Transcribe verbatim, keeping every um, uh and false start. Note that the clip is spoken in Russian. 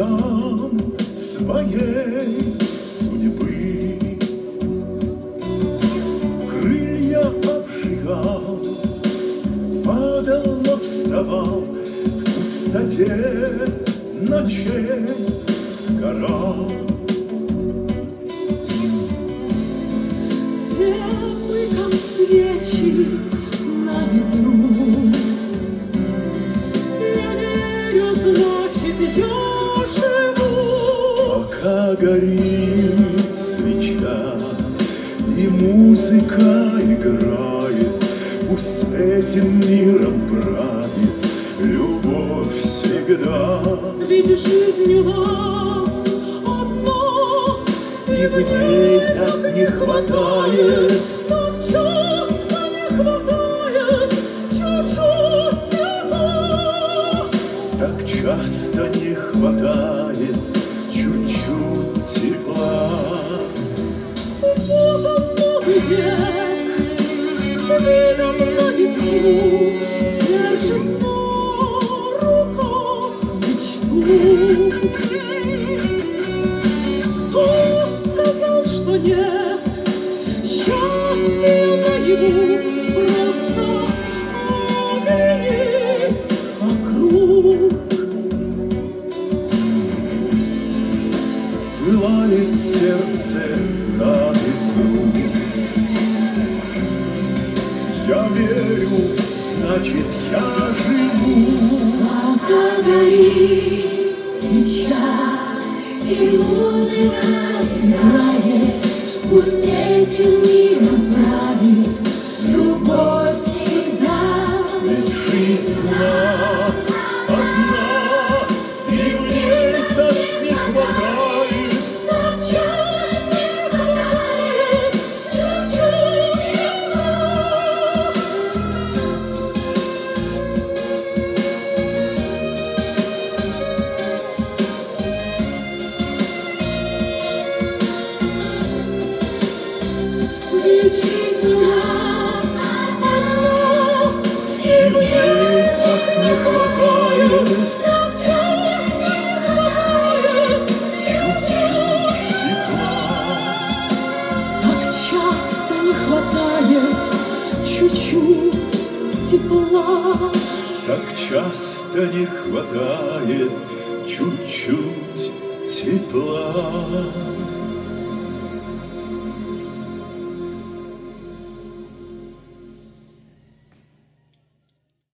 цветам своей судьбы. Крылья обжигал, падал, но вставал, в пустоте ночей сгорал. Все мы, как свечи на ветру. Я верю, значит, я живу. Пока горит свеча и музыка играет, пусть этим миром правит любовь всегда. Ведь жизнь у нас одна, И в ней так не хватает, так часто не хватает чуть-чуть тепла. так часто не хватает чуть-чуть тепла. Вот он, новый век, с видом на весну, держит на руках мечту. Кто сказал, что нет счастья наяву? Просто оглянись вокруг. Пылает сердце на ветру. Я верю, значит, я живу. Пока горит свеча и музыка играет, пусть этим миром правит любовь всегда. Ведь жизнь у нас одна, и в ней так не хватает, Так часто не хватает чуть-чуть тепла. Ведь жизнь у нас одна, и в ней так не хватает так часто не хватает чуть-чуть тепла. Так часто не хватает чуть-чуть тепла. Так часто не хватает чуть-чуть тепла.